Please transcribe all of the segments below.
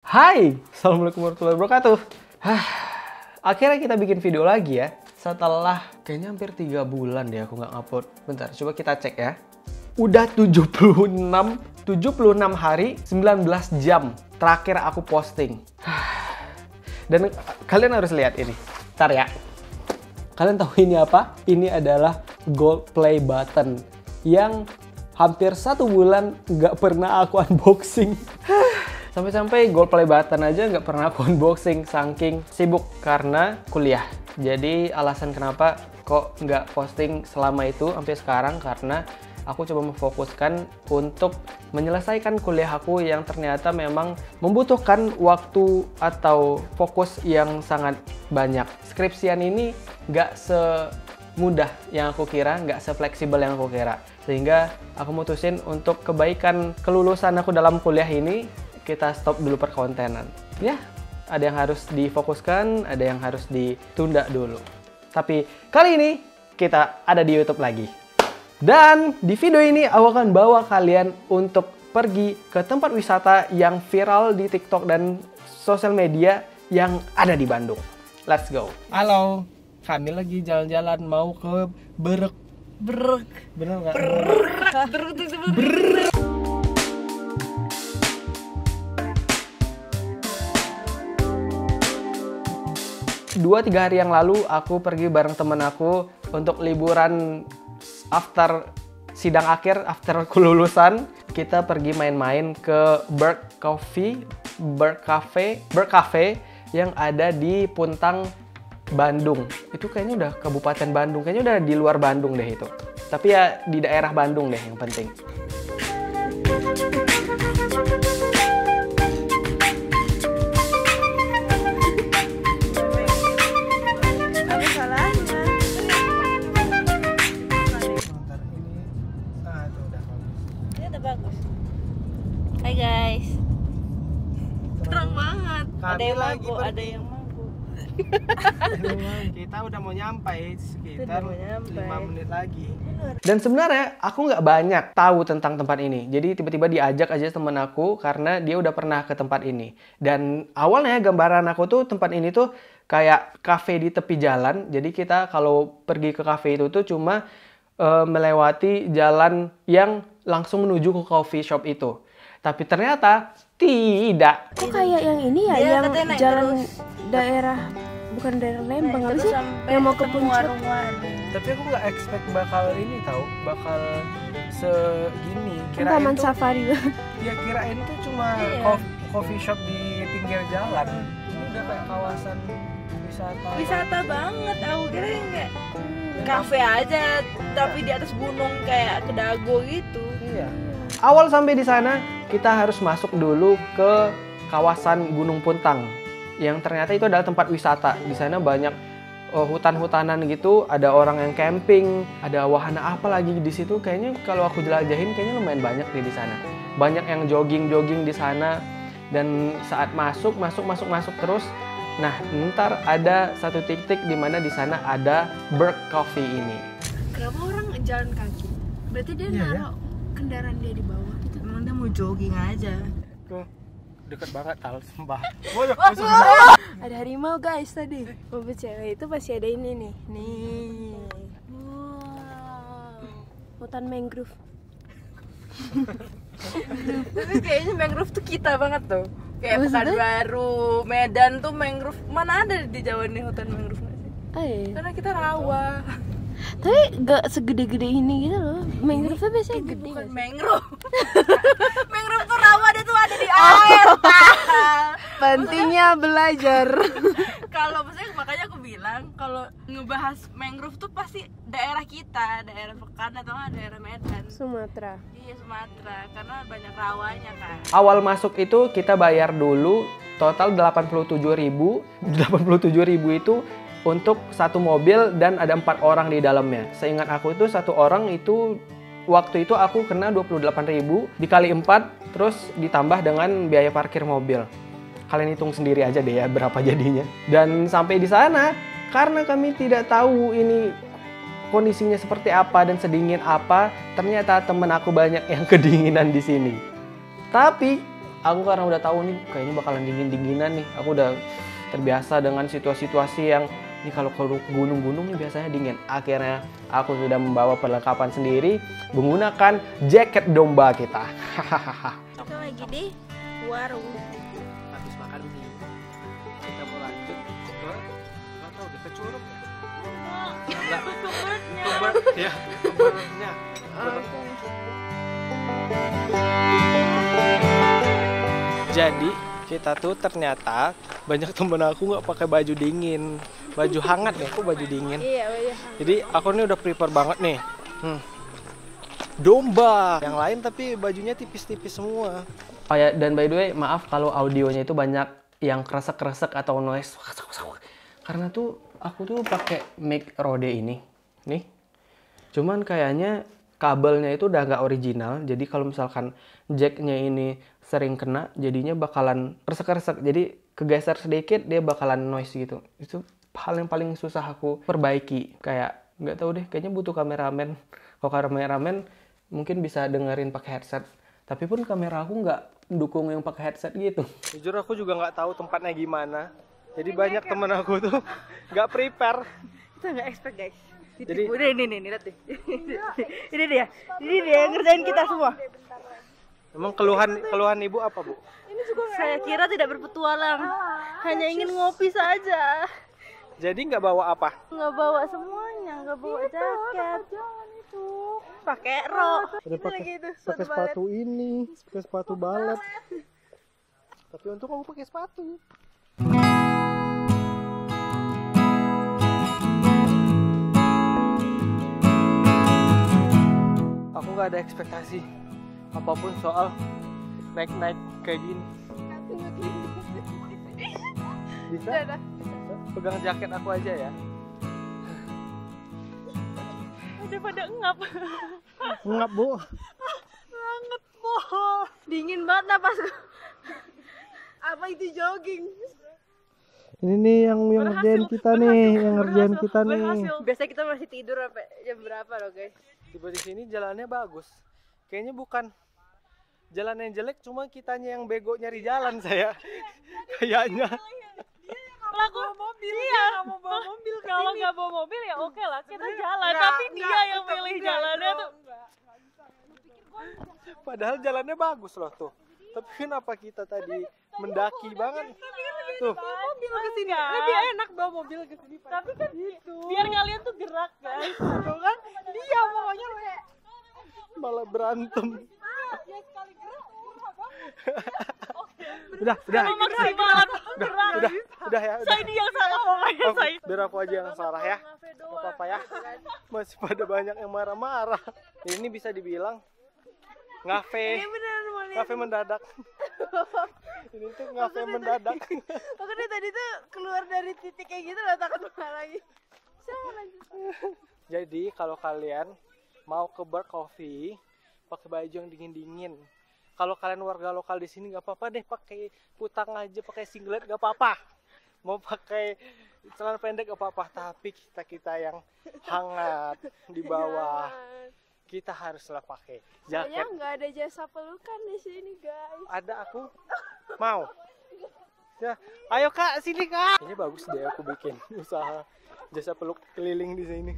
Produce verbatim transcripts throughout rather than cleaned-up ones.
Hai, Assalamualaikum warahmatullahi wabarakatuh. Hah, akhirnya kita bikin video lagi ya. Setelah kayaknya hampir tiga bulan deh aku nggak upload. Bentar, coba kita cek ya. Udah tujuh puluh enam hari, sembilan belas jam terakhir aku posting. Dan kalian harus lihat ini. Ntar ya. Kalian tahu ini apa? Ini adalah gold play button yang hampir satu bulan nggak pernah aku unboxing. Sampai-sampai gold play button aja nggak pernah aku unboxing, saking sibuk karena kuliah. Jadi alasan kenapa kok nggak posting selama itu sampai sekarang karena aku coba memfokuskan untuk menyelesaikan kuliah aku yang ternyata memang membutuhkan waktu atau fokus yang sangat banyak. Skripsian ini nggak semudah yang aku kira, nggak sefleksibel yang aku kira. Sehingga aku mutusin untuk kebaikan kelulusan aku dalam kuliah ini, kita stop dulu perkontenan. Ya, ada yang harus difokuskan, ada yang harus ditunda dulu. Tapi kali ini kita ada di YouTube lagi. Dan di video ini aku akan bawa kalian untuk pergi ke tempat wisata yang viral di TikTok dan sosial media yang ada di Bandung. Let's go. Halo, kami lagi jalan-jalan mau ke Berek. Berek. Bener nggak? Berek. Berek. Dua tiga hari yang lalu aku pergi bareng temen aku untuk liburan after sidang akhir, after kelulusan. Kita pergi main-main ke Berk Coffee, Berk Cafe, Berk Cafe yang ada di Puntang, Bandung. Itu kayaknya udah Kabupaten Bandung, kayaknya udah di luar Bandung deh itu. Tapi ya di daerah Bandung deh yang penting. Hai guys, terang banget. Kami ada yang lagi mabuk, pergi. ada yang mabuk. Kita udah mau nyampai sekitar mau nyampai. lima menit lagi. Dan sebenarnya aku nggak banyak tahu tentang tempat ini. Jadi tiba-tiba diajak aja temen aku karena dia udah pernah ke tempat ini. Dan awalnya gambaran aku tuh tempat ini tuh kayak kafe di tepi jalan. Jadi kita kalau pergi ke kafe itu tuh cuma uh, melewati jalan yang langsung menuju ke coffee shop itu. Tapi ternyata tidak. Kok kayak yang ini ya, Dia yang katanya naik jalan terus. daerah, bukan daerah Lembang, apa Terus sih? sampai Yang mau ke ketemu puncak. warung-warung. Tapi aku nggak expect bakal ini tahu, bakal segini. Kan taman tuh, safari. ya kirain tuh cuma Iya. co- coffee shop di pinggir jalan. Ini udah kayak kawasan wisata. Wisata banget, aku kira yang kayak Dan kafe aja, tapi di atas gunung kayak ke Dago gitu. Iya. Awal sampai di sana, kita harus masuk dulu ke kawasan Gunung Puntang, yang ternyata itu adalah tempat wisata. Di sana banyak uh, hutan-hutanan gitu, ada orang yang camping, ada wahana apa lagi di situ. Kayaknya kalau aku jelajahin, kayaknya lumayan banyak deh di sana. Banyak yang jogging-jogging di sana. Dan saat masuk, masuk, masuk, masuk terus. Nah, ntar ada satu titik di mana di sana ada Berk Coffee ini. Kenapa orang jalan kaki? Berarti dia Iya, naruh kendaraan dia di bawah gitu. Emang dia mau jogging aja. Tuh, deket banget tal, sumpah. Ada harimau guys tadi. Mobil cewek itu pasti ada ini nih. Nih. Wow. Hutan mangrove. Tapi kayaknya mangrove tuh kita banget tuh. Kayak Maksudnya? Pekanbaru, Medan tuh mangrove. Mana ada di Jawa nih hutan mangrove nggak sih? Oh, iya. Karena kita rawa. Tapi gak segede-gede ini gitu loh. Mangrove biasanya Ini gede bukan gak sih? mangrove. Mangrove tuh rawa, dia tuh ada di air. Pentingnya belajar. Kalau maksudnya makanya aku bilang kalau ngebahas mangrove tuh pasti daerah kita, daerah Pekan atau nggak daerah Medan. Sumatera. Iya, Sumatera, karena banyak rawanya kan. Awal masuk itu kita bayar dulu total delapan puluh tujuh ribu. delapan puluh tujuh ribu itu untuk satu mobil dan ada empat orang di dalamnya. Seingat aku itu satu orang itu waktu itu aku kena dua puluh delapan ribu dikali empat terus ditambah dengan biaya parkir mobil. Kalian hitung sendiri aja deh ya berapa jadinya. Dan sampai di sana karena kami tidak tahu ini kondisinya seperti apa dan sedingin apa, ternyata temen aku banyak yang kedinginan di sini. Tapi aku karena udah tahu nih kayaknya bakalan dingin-dinginan nih. Aku udah terbiasa dengan situasi-situasi yang ini kalau ke gunung-gunung nih biasanya dingin. Akhirnya aku sudah membawa perlengkapan sendiri menggunakan jaket domba kita. Kita lagi di warung. Habis makan mie, kita mau lanjut ke nggak tahu deh, ke Curug ya. Lah, Keber, ya, kebernya. Jadi kita tuh ternyata banyak temen aku nggak pakai baju dingin, baju hangat nih, aku baju dingin. Iya, iya. Jadi aku nih udah prepare banget nih. Hmm. Domba, yang lain tapi bajunya tipis-tipis semua. Oh ya, dan by the way, maaf kalau audionya itu banyak yang kresek-kresek atau noise. Karena tuh aku tuh pakai mic Rode ini, nih. Cuman kayaknya kabelnya itu udah nggak original, jadi kalau misalkan jacknya ini sering kena, jadinya bakalan kresek-kresek. Jadi kegeser sedikit dia bakalan noise gitu. Itu hal yang paling susah aku perbaiki. Kayak nggak tahu deh, kayaknya butuh kameramen. Kalau kameramen mungkin bisa dengerin pakai headset. Tapi pun kamera aku nggak dukung yang pakai headset gitu. Jujur aku juga nggak tahu tempatnya gimana. Jadi banyak temen aku tuh nggak prepare. Kita nggak expect guys. Jadi udah ini nih, lihat deh. Ini dia, ini dia yang ngerjain kita semua. emang keluhan keluhan ibu apa bu? Saya kira tidak berpetualang, hanya ingin ngopi saja. Jadi nggak bawa apa? Nggak bawa semuanya, nggak bawa jaket. Pakai rok. Udah pakai pakai sepatu ini, pakai sepatu balet. Tapi untung kamu pakai sepatu. Aku nggak ada ekspektasi apapun soal naik-naik kayak gini. Bisa? Pegang jaket aku aja ya. Udah pada ngap. Ngap bu. Banget po. Dingin banget napasku. Apa itu jogging? Ini nih yang yang ngerjain kita nih, yang ngerjain kita nih. Biasa kita masih tidur sampai jam berapa loh guys? Tiba di sini jalannya bagus. Kayaknya bukan jalan yang jelek, cuma kitanya yang bego nyari jalan saya. Kayaknya. Kalau aku mobil, iya, nggak mau bawa mobil. Kalau nggak bawa mobil ya oke lah, kita jalan. Tapi dia yang milih jalannya tuh. Padahal jalannya bagus loh tuh. Tapi kenapa kita tadi mendaki banget? Tuh. Mobil ke sini. Lebih enak bawa mobil ke sini. Tapi kan gitu. Biar kalian tuh gerak guys. Tuh kan? Dia pokoknya le. Malah berantem. Ya sekali gerak. Udah, udah. Maksimal gerak. Udah, udah ya. Saya dia yang salah pokoknya Oh, saya. biar aku aja yang salah ya. Gak apa-apa ya. Masih pada banyak yang marah-marah. Ini bisa dibilang ngafe. Ngafe mendadak. Ini tuh ngafe mendadak. Aku dari tadi tuh keluar dari titik kayak gitu loh, takut malah lagi. Jadi kalau kalian mau ke bar coffee, pakai baju yang dingin-dingin. Kalau kalian warga lokal di sini nggak apa-apa deh, pakai kutang aja, pakai singlet nggak apa-apa. Mau pakai celana pendek nggak apa-apa. Tapi kita kita yang hangat di bawah, kita haruslah pakai Soalnya jaket. nggak ada jasa pelukan di sini guys. Ada aku mau. Ya, ayo kak, sini kak. Ini bagus deh aku bikin usaha jasa peluk keliling di sini.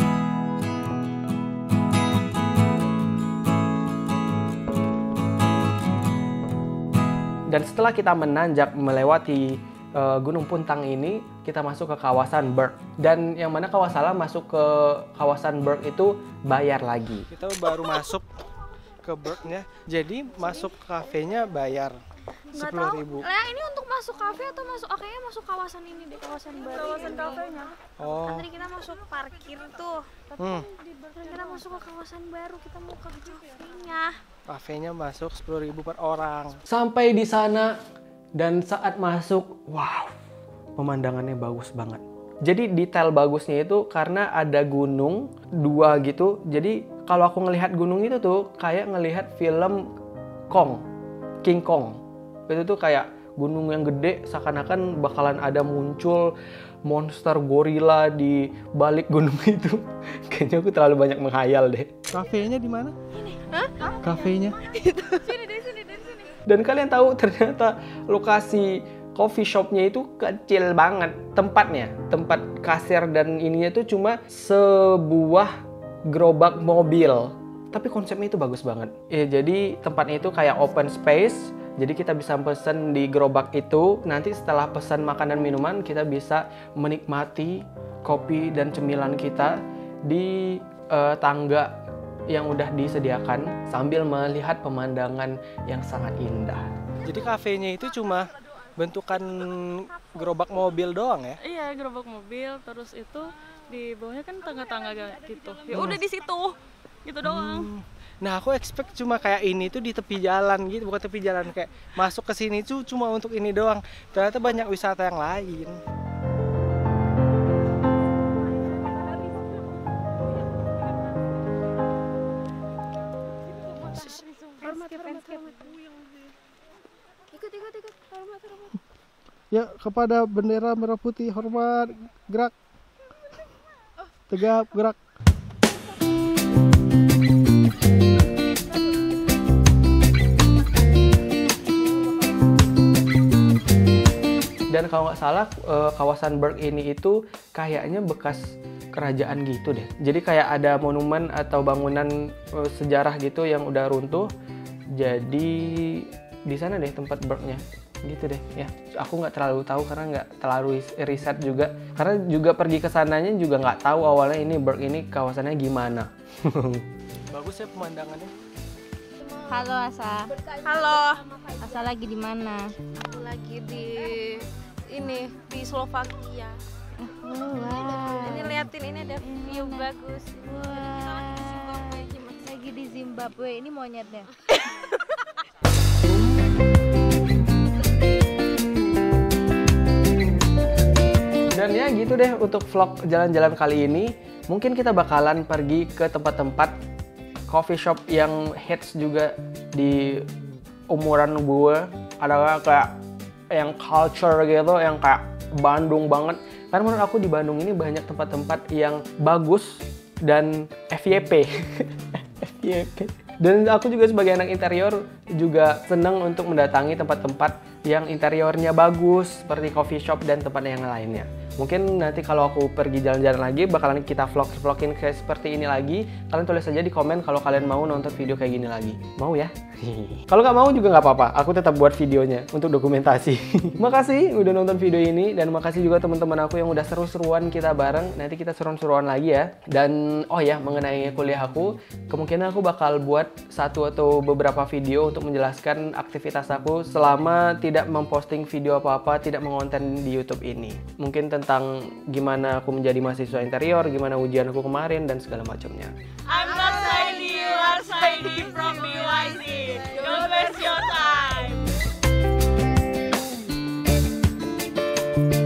Dan setelah kita menanjak melewati uh, Gunung Puntang ini, kita masuk ke kawasan Berg. Dan yang mana kalau salah masuk ke kawasan Berg itu bayar lagi. Kita baru masuk ke Bergnya, jadi masuk kafenya bayar sepuluh ribu. Lah ini untuk masuk kafe atau masuk? Oh, kayaknya masuk kawasan ini deh, kawasan baru. Kawasan kafenya. Oh. Kan tadi kita masuk parkir tuh. Tapi Hmm. kan kita masuk ke kawasan baru, kita mau ke kafenya. Kafenya masuk sepuluh ribu per orang. Sampai di sana dan saat masuk, wow, pemandangannya bagus banget. Jadi detail bagusnya itu karena ada gunung dua gitu. Jadi kalau aku ngelihat gunung itu tuh kayak ngelihat film Kong, King Kong. Itu tuh kayak gunung yang gede, seakan-akan bakalan ada muncul monster gorila di balik gunung itu. Kayaknya aku terlalu banyak menghayal deh. Kafenya di mana? Ini. Hah? Kafenya? Sini dari sini dari sini. Dan kalian tahu ternyata lokasi coffee shopnya itu kecil banget tempatnya. Tempat kasir dan ininya itu cuma sebuah gerobak mobil. Tapi konsepnya itu bagus banget. Ya, jadi tempatnya itu kayak open space. Jadi kita bisa pesen di gerobak itu. Nanti setelah pesan makan dan minuman, kita bisa menikmati kopi dan cemilan kita di uh, tangga yang udah disediakan sambil melihat pemandangan yang sangat indah. Jadi kafenya itu cuma bentukan gerobak mobil doang ya? Iya, gerobak mobil. Terus itu di bawahnya kan tangga-tangga gitu. Ya udah di situ, gitu doang. Hmm. Nah, aku expect cuma kayak ini tuh di tepi jalan gitu, bukan tepi jalan, kayak masuk ke sini tuh cuma untuk ini doang. Ternyata banyak wisata yang lain. Ikut, ikut, ikut. Hormat, hormat. Ya, kepada bendera merah putih, hormat, gerak. Tegap, gerak. Dan kalau nggak salah kawasan Burg ini itu kayaknya bekas kerajaan gitu deh. Jadi kayak ada monumen atau bangunan sejarah gitu yang udah runtuh. Jadi di sana deh tempat Burg-nya gitu deh ya. Aku nggak terlalu tahu karena nggak terlalu riset juga. Karena juga pergi ke sananya juga nggak tahu awalnya ini Burg ini kawasannya gimana. Bagus ya pemandangannya. Halo Asa. Halo. Asa lagi di mana? Aku lagi di ini di Slovakia. Oh, wow. Ini liatin ini ada view bagus. Wah. Lagi di Zimbabwe. Ini monyetnya. Dan ya gitu deh untuk vlog jalan-jalan kali ini. Mungkin kita bakalan pergi ke tempat-tempat coffee shop yang hits juga di umuran gue. Ada kayak yang culture gitu, yang kayak Bandung banget. Karena menurut aku di Bandung ini banyak tempat-tempat yang bagus dan F Y P. F Y P. Dan aku juga sebagai anak interior juga senang untuk mendatangi tempat-tempat yang interiornya bagus seperti coffee shop dan tempat yang lainnya. Mungkin nanti kalau aku pergi jalan-jalan lagi bakalan kita vlog-vlogin kayak seperti ini lagi. Kalian tulis aja di komen kalau kalian mau nonton video kayak gini lagi. Mau ya? Kalau nggak mau juga nggak apa-apa. Aku tetap buat videonya untuk dokumentasi. Makasih udah nonton video ini dan makasih juga teman-teman aku yang udah seru-seruan kita bareng. Nanti kita seru-seruan lagi ya. Dan oh ya mengenai kuliah aku, kemungkinan aku bakal buat satu atau beberapa video untuk menjelaskan aktivitas aku selama tidak memposting video apa-apa, tidak mengonten di YouTube ini. Mungkin tentang gimana aku menjadi mahasiswa interior, gimana ujian aku kemarin dan segala macamnya. I'm not Saidi, you are Saidi from B Y C. Don't waste your time.